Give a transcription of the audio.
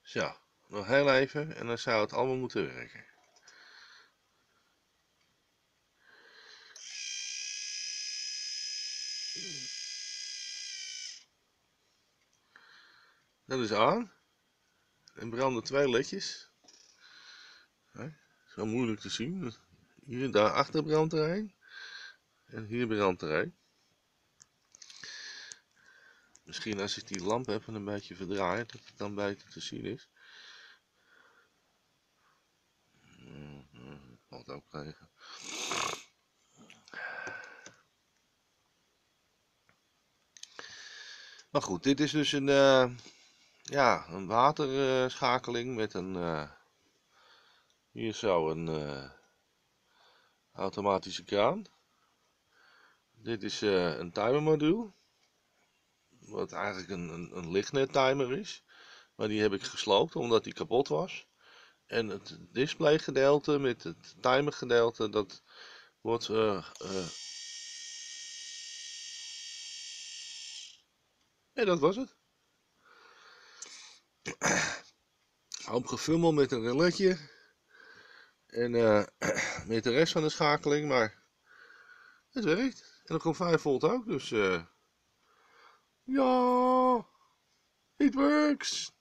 Zo, nog heel even en dan zou het allemaal moeten werken. Dat is aan. En branden 2 ledjes. Zo moeilijk te zien. Hier en daar achter brandt er een. En hier brandt er een. Misschien als ik die lamp even een beetje verdraai, dat het dan beter te zien is. Valt ook tegen. Maar goed, dit is dus een waterschakeling met een, hier zo een automatische kraan. Dit is een timermodule, wat eigenlijk een lichtnet-timer is. Maar die heb ik gesloopt omdat die kapot was. En het displaygedeelte met het timergedeelte, dat wordt en dat was het. Hoop gefummel met een reletje en met de rest van de schakeling, maar het werkt. En dan komt 5 volt ook, dus ja, it works.